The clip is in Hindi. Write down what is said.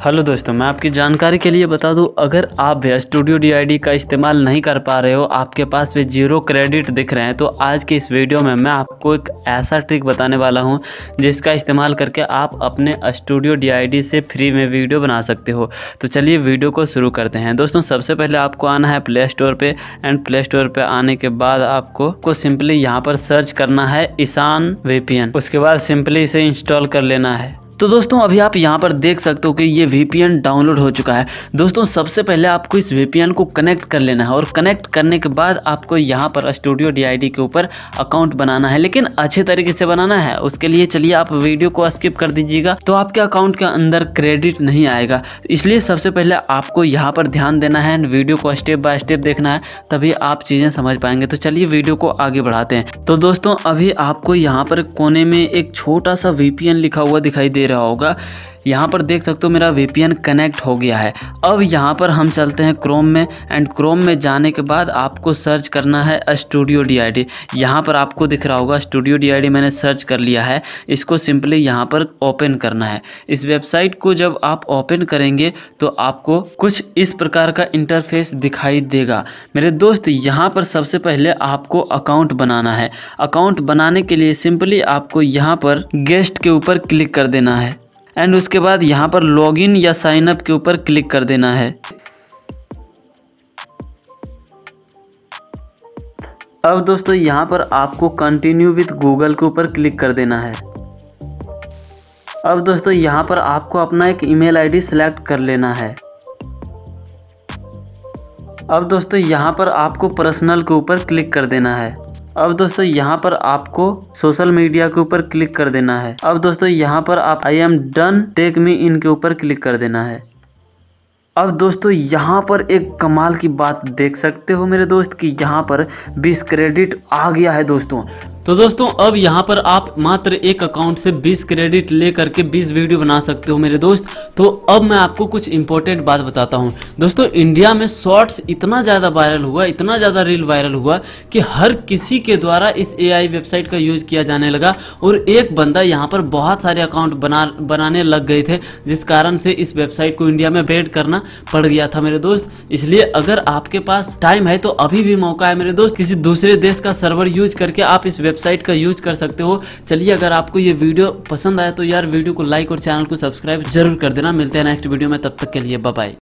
हेलो दोस्तों, मैं आपकी जानकारी के लिए बता दूं, अगर आप भी स्टूडियो DID का इस्तेमाल नहीं कर पा रहे हो, आपके पास भी 0 क्रेडिट दिख रहे हैं, तो आज के इस वीडियो में मैं आपको एक ऐसा ट्रिक बताने वाला हूं जिसका इस्तेमाल करके आप अपने स्टूडियो DID से फ्री में वीडियो बना सकते हो। तो चलिए वीडियो को शुरू करते हैं। दोस्तों, सबसे पहले आपको आना है प्ले स्टोर पे एंड प्ले स्टोर पे आने के बाद आपको सिंपली यहाँ पर सर्च करना है ईशान VPN। उसके बाद सिंपली इसे इंस्टॉल कर लेना है। तो दोस्तों, अभी आप यहाँ पर देख सकते हो कि ये VPN डाउनलोड हो चुका है। दोस्तों, सबसे पहले आपको इस VPN को कनेक्ट कर लेना है और कनेक्ट करने के बाद आपको यहाँ पर स्टूडियो DID के ऊपर अकाउंट बनाना है, लेकिन अच्छे तरीके से बनाना है। उसके लिए चलिए आप वीडियो को स्किप कर दीजिएगा, तो आपके अकाउंट के अंदर क्रेडिट नहीं आएगा। इसलिए सबसे पहले आपको यहाँ पर ध्यान देना है, वीडियो को स्टेप बाय स्टेप देखना है, तभी आप चीज़ें समझ पाएंगे। तो चलिए वीडियो को आगे बढ़ाते हैं। तो दोस्तों, अभी आपको यहाँ पर कोने में एक छोटा सा VPN लिखा हुआ दिखाई दे रहा होगा। यहाँ पर देख सकते हो मेरा VPN कनेक्ट हो गया है। अब यहाँ पर हम चलते हैं क्रोम में एंड क्रोम में जाने के बाद आपको सर्च करना है स्टूडियो DID। यहाँ पर आपको दिख रहा होगा स्टूडियो DID, मैंने सर्च कर लिया है। इसको सिंपली यहाँ पर ओपन करना है। इस वेबसाइट को जब आप ओपन करेंगे तो आपको कुछ इस प्रकार का इंटरफेस दिखाई देगा। मेरे दोस्त, यहाँ पर सबसे पहले आपको अकाउंट बनाना है। अकाउंट बनाने के लिए सिंपली आपको यहाँ पर गेस्ट के ऊपर क्लिक कर देना है एंड उसके बाद यहाँ पर लॉगिन या साइन अप के ऊपर क्लिक कर देना है। अब दोस्तों, यहाँ पर आपको कंटिन्यू विथ गूगल के ऊपर क्लिक कर देना है। अब दोस्तों, यहाँ पर आपको अपना एक ईमेल ID सेलेक्ट कर लेना है। अब दोस्तों, यहाँ पर आपको पर्सनल के ऊपर क्लिक कर देना है। अब दोस्तों, यहाँ पर आपको सोशल मीडिया के ऊपर क्लिक कर देना है। अब दोस्तों, यहाँ पर आप I am done take me in के ऊपर क्लिक कर देना है। अब दोस्तों, यहाँ पर एक कमाल की बात देख सकते हो मेरे दोस्त कि यहाँ पर 20 क्रेडिट आ गया है दोस्तों। तो दोस्तों, अब यहाँ पर आप मात्र एक अकाउंट से 20 क्रेडिट ले करके 20 वीडियो बना सकते हो मेरे दोस्त। तो अब मैं आपको कुछ इंपॉर्टेंट बात बताता हूँ। दोस्तों, इंडिया में शॉर्ट्स इतना ज़्यादा वायरल हुआ, इतना ज़्यादा रील वायरल हुआ कि हर किसी के द्वारा इस AI वेबसाइट का यूज किया जाने लगा और एक बंदा यहाँ पर बहुत सारे अकाउंट बनाने लग गए थे, जिस कारण से इस वेबसाइट को इंडिया में बैन करना पड़ गया था मेरे दोस्त। इसलिए अगर आपके पास टाइम है तो अभी भी मौका है मेरे दोस्त, किसी दूसरे देश का सर्वर यूज करके आप इस वेबसाइट का यूज कर सकते हो। चलिए, अगर आपको ये वीडियो पसंद आया तो यार वीडियो को लाइक और चैनल को सब्सक्राइब जरूर कर देना। मिलते हैं नेक्स्ट वीडियो में, तब तक के लिए बाय बाय।